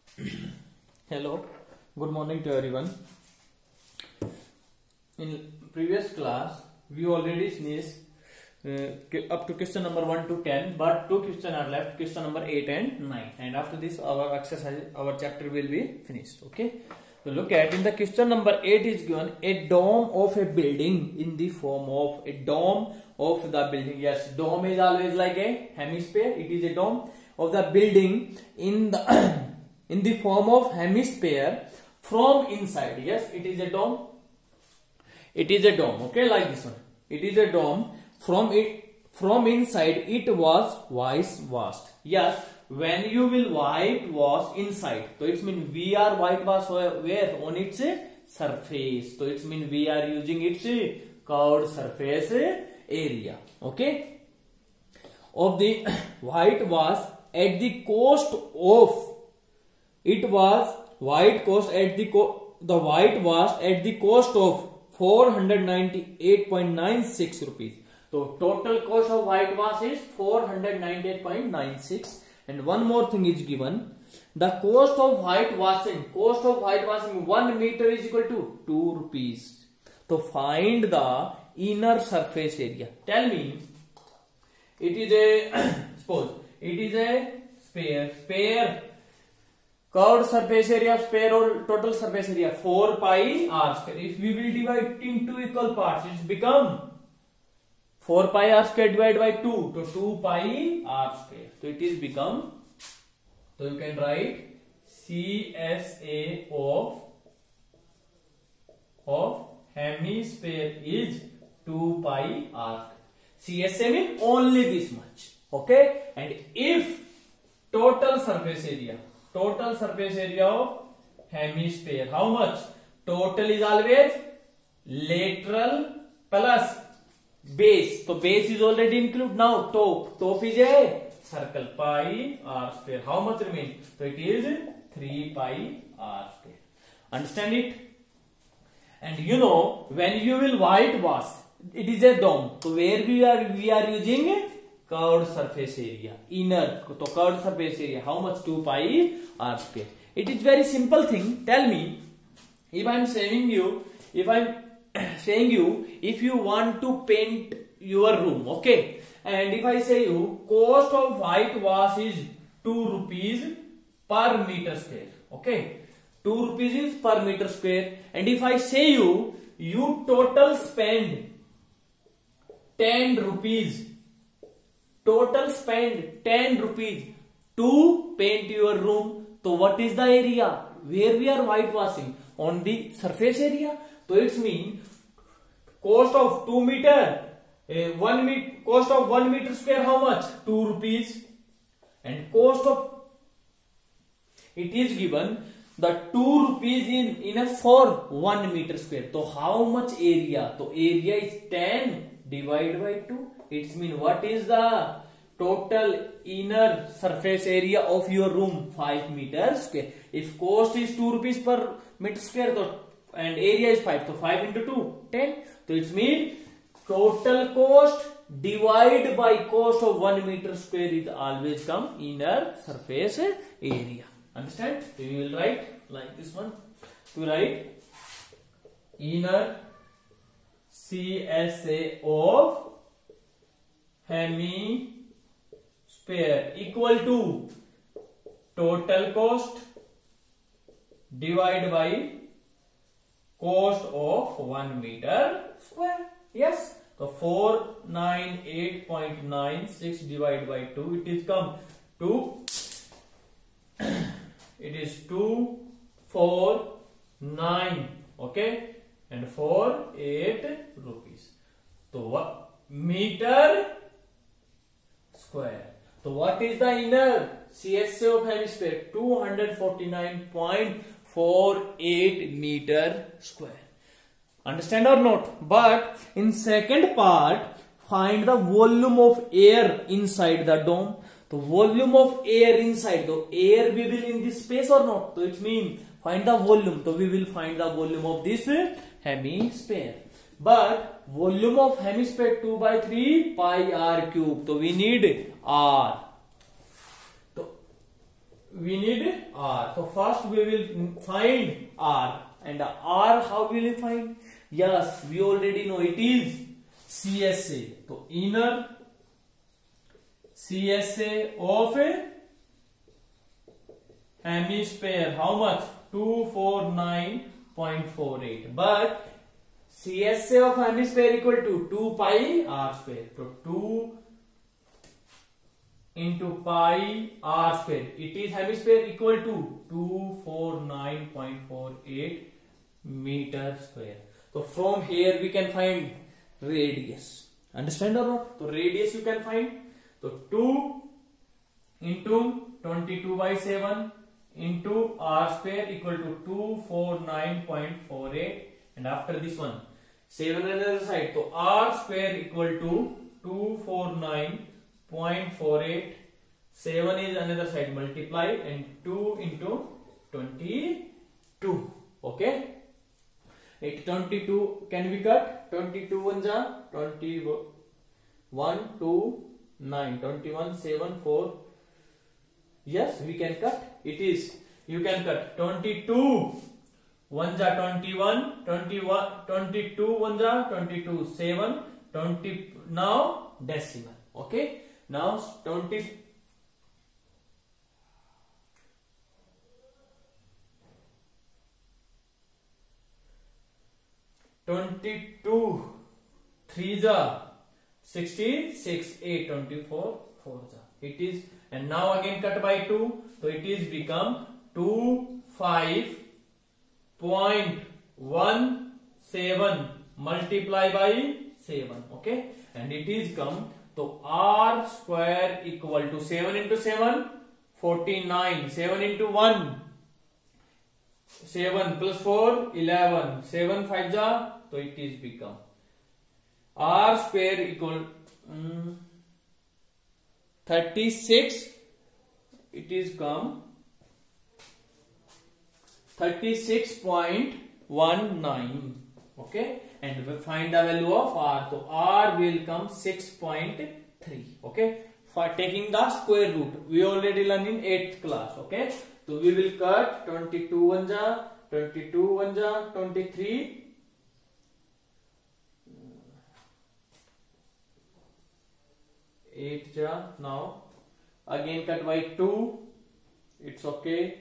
Hello, good morning to everyone. In previous class, we already finished up to question number 1 to 10, but two questions are left, question number 8 and 9. And after this, our exercise, our chapter will be finished. Okay. So look at in the question number 8 is given a dome of a building in the form of a dome of the building. Yes, dome is always like a hemisphere. It is a dome of the building in the in the form of hemisphere from inside. Yes, it is a dome. It is a dome. Okay, like this one. It is a dome. From inside it was whitewashed. Yes, when you will whitewash inside, so it means we are whitewash where on its surface. So it means we are using its curved surface area. Okay, of the whitewash at the cost of. It was whitewash at the whitewash at the cost of 498.96 rupees. So total cost of whitewash is 498.96. And one more thing is given. The cost of whitewashing 1 meter is equal to 2 rupees. So find the inner surface area. Tell me, it is a suppose it is a sphere. Curved surface area of sphere or total surface area 4 pi r square. If we will divide it into equal parts, it become 4 pi r square divided by 2. So 2 pi r square. So it is become. So you can write CSA of hemisphere is 2 pi r square. CSA means only this much. Okay. And if total surface area of hemisphere, how much? Total is always lateral plus base. So base is already included. Now top is a circle pi r square. How much remains? So it is 3 pi r square. Understand it? And you know, when you will whitewash, it is a dome. So where we are using curved surface area, inner. So curved surface area, how much? 2 pi r square. It is very simple thing. Tell me, if I am saying you, if you want to paint your room, okay, and if I say you cost of whitewash is 2 rupees per meter square, okay, 2 rupees is per meter square, and if I say you total spend 10 rupees. Total spend 10 rupees to paint your room. So what is the area where we are whitewashing? On the surface area. So it means cost of 2 meter, cost of 1 meter square, how much? 2 rupees. And cost of, it is given the 2 rupees in enough for 1 meter square. So how much area? So area is 10 divided by 2. It means what is the total inner surface area of your room? 5 meters square. If cost is 2 rupees per meter square, so, and area is 5, so 5 into 2, 10. So it means total cost divided by cost of 1 meter square is always come inner surface area. Understand? So you will write like this one. To write inner CSA of hemisphere equal to total cost divided by cost of 1 meter square. Yes. So 498.96 divided by 2, it is come to it is 249. Okay, and 48 rupees. So what? Meter square. So what is the inner CSA of hemisphere? 249.48 meter square. Understand or not? But in second part, find the volume of air inside the dome. The volume of air inside. The air we will in this space or not? So it means find the volume. So we will find the volume of this hemisphere. But volume of hemisphere 2 by 3 pi r cube. So we need r. So we need R. So first we will find R. And R, how will we find? Yes, we already know it is CSA. So inner CSA of a hemisphere. How much? 249.48. But CSA of hemisphere equal to 2 pi R square. So 2 into pi R square. It is hemisphere equal to 249.48 meter square. So from here we can find radius. Understand or not? So radius you can find. So 2 into 22 by 7 into R square equal to 249.48. And after this one, 7 on the other side. So R square equal to 249.48. 7 is another side, multiply, and 2 into 22. Okay. 22 can be cut. 22 ones are 21, 2, 9, 21, 7, 4. Yes, we can cut. It is, you can cut 22 ones are 21, 22 ones are 22, 7, 20. Now decimal. Okay. Now 22 3s are 66, 8, 24, 4s are. It is, and now again cut by 2, so it is become 25.17 multiply by 7. Okay, and it is come. So R square equal to 7 into 7, 49, 7 into 1, 7 plus 4, 11, 7 5 ja, so it is become R square equal 36, it is come 36.19. Okay, and we find the value of R. So R will come 6.3. Okay, for taking the square root, we already learned in 8th class. Okay, so we will cut 22 ones are 22 ones are 23. 8 ja, now again cut by 2, it's okay.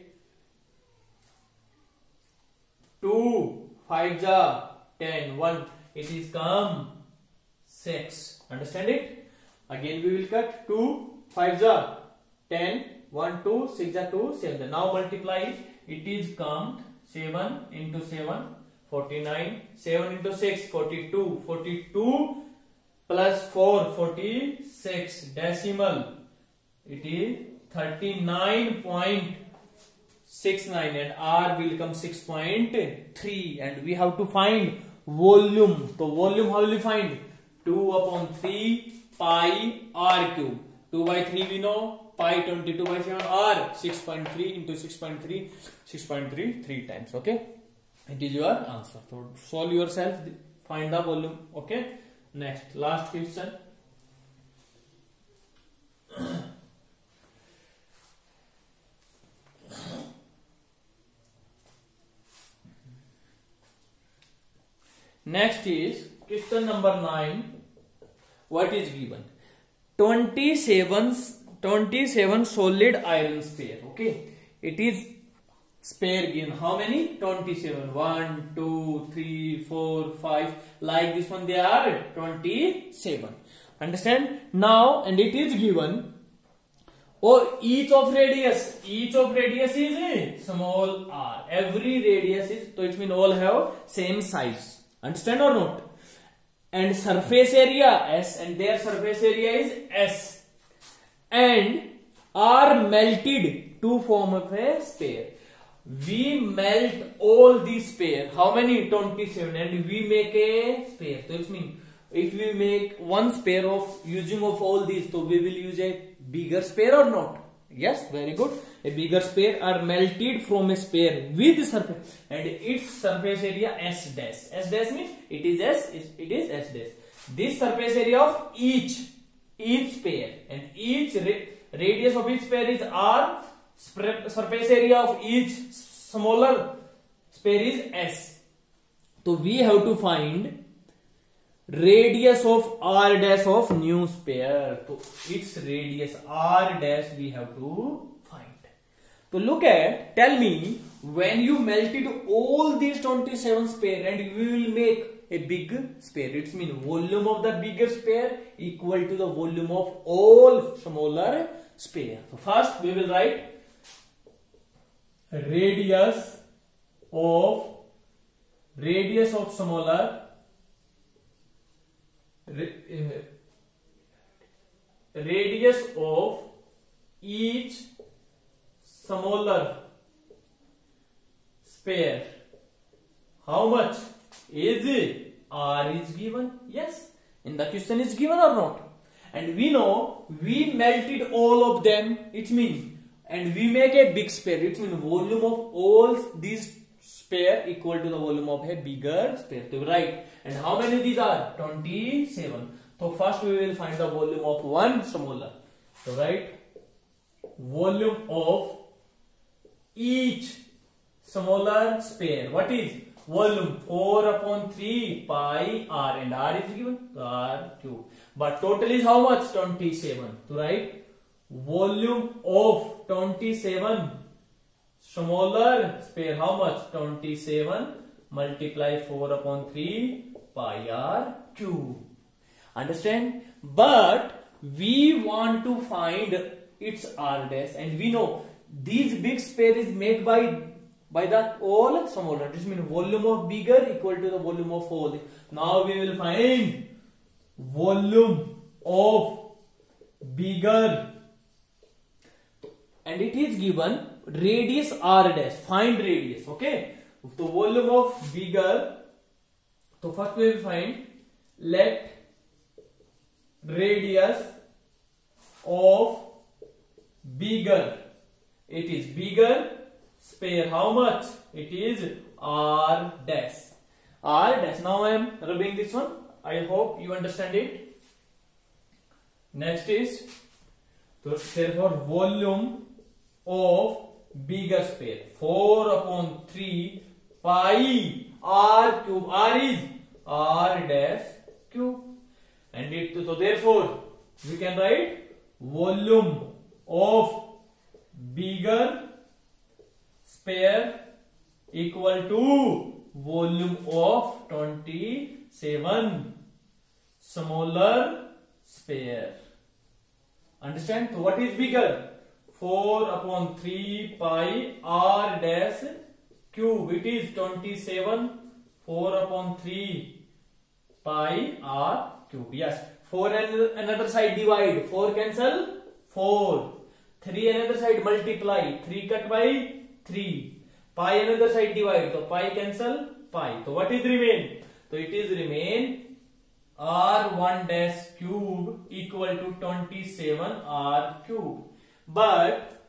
2 5 ja, 10, 1, it is come 6. Understand it? Again we will cut 2 5 ja, 10, 1 2, 6 ja 2, 7. Now multiply it is come 7 into 7, 49, 7 into 6, 42, 42 plus 4, 46, decimal, it is 39.69, and R will come 6.3, and we have to find volume. So volume how will we find? 2 upon 3 pi R cube. 2 by 3 we know, pi 22 by 7 R, 6.3 into 6.3, 6.3 3 times. Okay, it is your answer. So solve yourself, find the volume. Okay, next, last question. Next is question number 9. What is given? 27 solid iron sphere. Okay, it is sphere given. How many? 27. 1, 2, 3, 4, 5. Like this one, they are 27. Understand? Now, and it is given. Or each of radius is small r. Every radius is, so it means all have same size. Understand or not? And surface area S, and their surface area is S, and are melted to form a sphere. We melt all these sphere. How many? 27, and we make a sphere. So it means if we make one sphere of using of all these, so we will use a bigger sphere or not? Yes, very good. A bigger sphere are melted from a sphere with surface, and its surface area S dash. S dash means it is S. It is S dash. This surface area of each sphere, and each radius of each sphere is R. surface area of each smaller sphere is S. So we have to find radius of R dash of new sphere. So its radius R dash we have to find. So look at, tell me, when you melted all these 27 sphere and we will make a big sphere, it means volume of the bigger sphere equal to the volume of all smaller sphere. So first we will write radius of smaller radius of each smaller sphere. How much is R is given? Yes, in the question is given or not? And we know we melted all of them, it means, and we make a big sphere, it means volume of all these sphere equal to the volume of a bigger sphere. So right, and how many these are? 27. So first we will find the volume of one smaller. So right, volume of each smaller sphere. What is volume? 4 upon 3 pi r, and r is given r cube. But total is how much? 27. So right, volume of 27 smaller sphere, how much? 27 multiply 4 upon 3 pi r cube. Understand? But we want to find its r dash, and we know these big sphere is made by the all smaller. This means volume of bigger equal to the volume of all. Now we will find volume of bigger, and it is given radius r dash. Find radius. Okay, the volume of bigger. So first we will find, let radius of bigger, it is bigger sphere, how much? It is r dash. R dash. Now I am rubbing this one. I hope you understand it. Next is, so therefore volume of bigger sphere, 4 upon 3 pi r cube. R is r dash cube, and it, so therefore we can write volume of bigger sphere equal to volume of 27 smaller sphere. Understand? So what is bigger? 4 upon 3 pi r dash cube. It is 27 4 upon 3 pi r cube. Yes. 4 and another side divide. 4 cancel 4. 3 another side multiply. 3 cut by 3. Pi another side divide. So pi cancel pi. So what is remain? So it is remain r1 dash cube equal to 27 r cube. But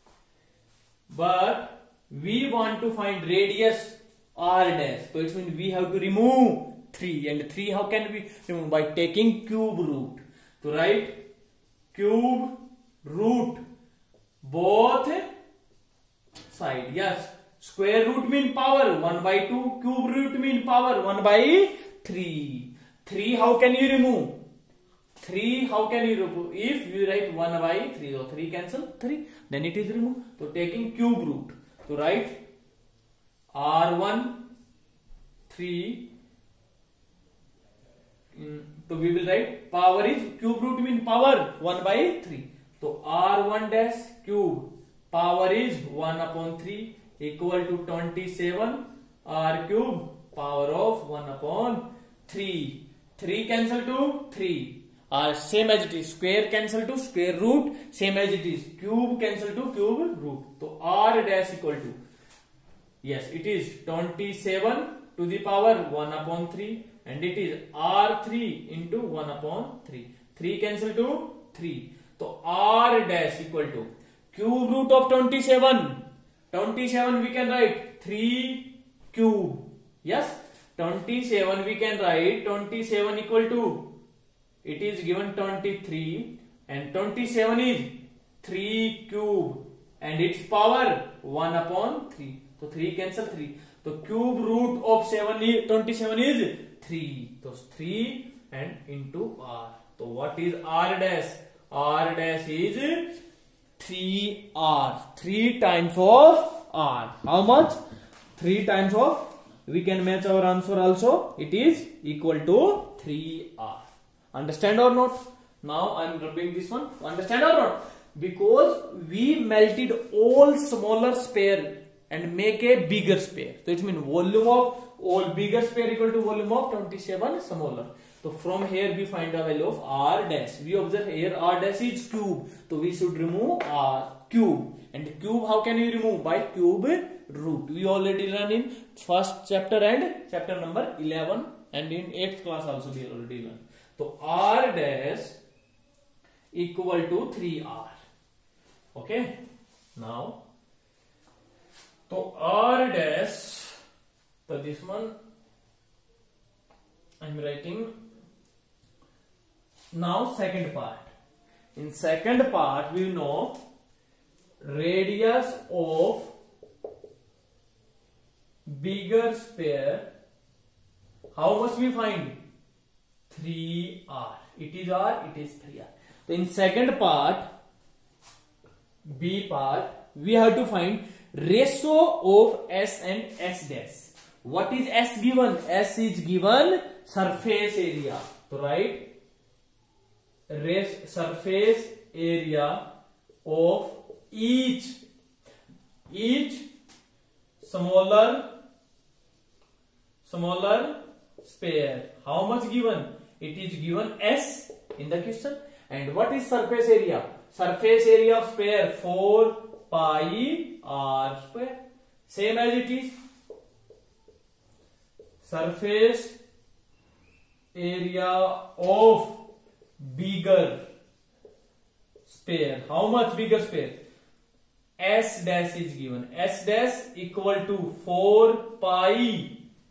we want to find radius r dash. So it means we have to remove 3, and 3 how can we remove? By taking cube root. So write cube root both side. Yes. Square root mean power 1 by 2. Cube root mean power 1 by 3. 3 how can you remove? 3 how can you remove? If you write 1 by 3, so 3 cancel 3, then it is removed. So taking cube root. So write r1 3. So we will write power is, cube root mean power 1 by 3. So r1 dash cube power is 1 upon 3 equal to 27 r cube power of 1 upon 3. 3 cancel to 3. Same as it is. Square cancel to square root. Same as it is. Cube cancel to cube root. So r dash equal to, yes, it is 27 to the power 1 upon 3, and it is r3 into 1 upon 3. 3 cancel to 3. So r dash equal to cube root of 27. 27 we can write 3 cube. Yes, 27 we can write 27 equal to, it is given 23, and 27 is 3 cube, and its power 1/3. तो 3 cancel 3. तो cube root of 27 is 3. तो 3 and into r. तो what is r dash? R dash is 3r. 3 times of r. How much? 3 times of. We can match our answer also. It is equal to 3r. Understand or not? Now I am rubbing this one. Understand or not? Because we melted all smaller sphere and make a bigger sphere. So it means volume of all bigger sphere equal to volume of 27 smaller. So from here we find the value of r dash. We observe here r dash is cube. So we should remove r cube. And cube how can we remove? By cube root. We already learned in first chapter and chapter number 11 and in 8th class also we already learned. So r dash equal to 3r. Okay. Now, so r dash, so this one I am writing. Now second part. In second part we know radius of bigger sphere. How much we find? 3r. It is r, it is 3r. So in second part, B part, we have to find ratio of S and S dash. What is S given? S is given surface area. So write surface area of each smaller sphere. How much given? It is given S in the question. And what is surface area? Surface area of sphere 4 pi r square. Same as it is. Surface area of bigger sphere. How much bigger sphere? S dash is given. S dash equal to 4 pi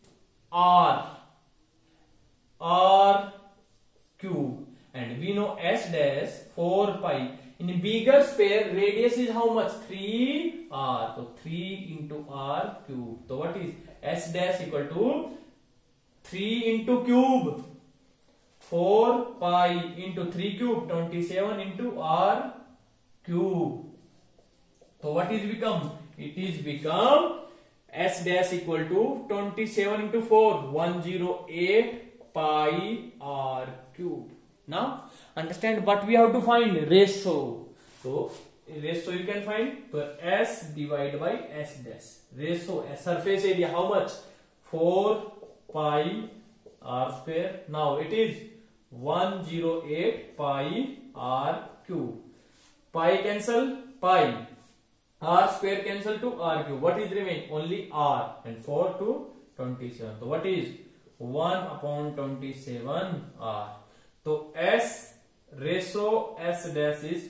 r cube. And we know S dash 4 pi. In bigger sphere, radius is how much? 3r. So 3 into r cube. So what is S dash equal to 3 into cube? 4 pi into 3 cube, 27 into r cube. So what is become? It is become S dash equal to 27 into 4, 108 pi r cube. Now understand what we have to find? Ratio. So ratio you can find. So S divided by S dash. Ratio surface area how much? 4 pi r square. Now it is 108 pi r cube. Pi cancel pi. R square cancel to r cube. What is remain? Only r. And 4 to 27. So what is 1/27 r. So S ratio S dash is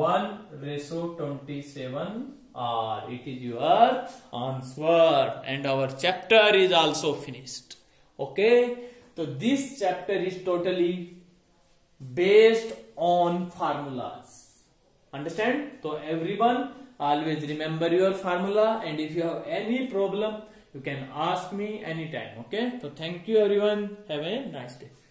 1/27 r. It is your answer. And our chapter is also finished. Okay. So this chapter is totally based on formulas. Understand? So everyone always remember your formula, and if you have any problem you can ask me anytime. Okay. So thank you everyone. Have a nice day.